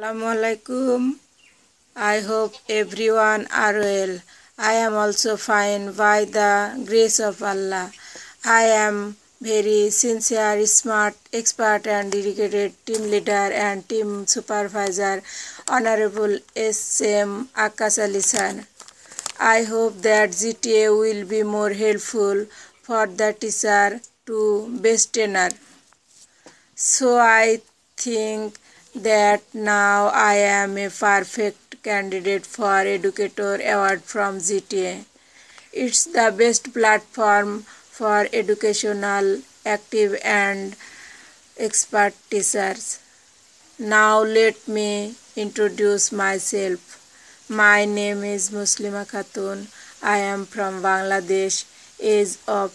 Assalamualaikum. I hope everyone are well. I am also fine by the grace of Allah. I am very sincere, smart, expert and dedicated team leader and team supervisor, Honorable S.M. Akash Ali sir. I hope that GTA will be more helpful for the teacher to best trainer. So I think that now I am a perfect candidate for Educator Award from GTA. It's the best platform for educational, active and expert teachers. Now let me introduce myself. My name is Muslima Khatun. I am from Bangladesh, age of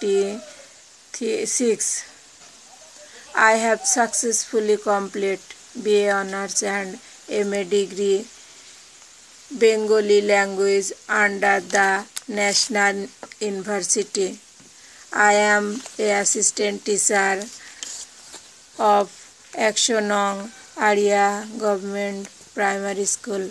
36. I have successfully completed BA Honours and MA degree Bengali language under the National University. I am an assistant teacher of Akshonong Area Government Primary School.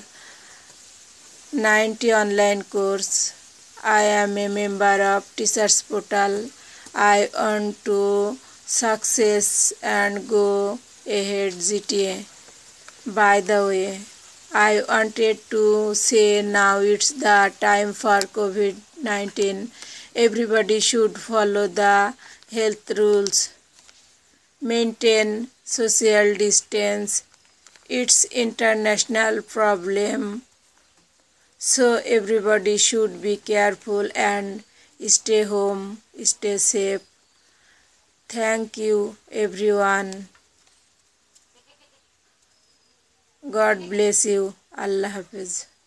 90 online course. I am a member of Teachers Portal. I want to success and go ahead GTA. By the way, I wanted to say now it's the time for COVID-19. Everybody should follow the health rules, maintain social distance. It's international problem, so everybody should be careful and stay home, stay safe. Thank you everyone. God bless you. Allah Hafiz.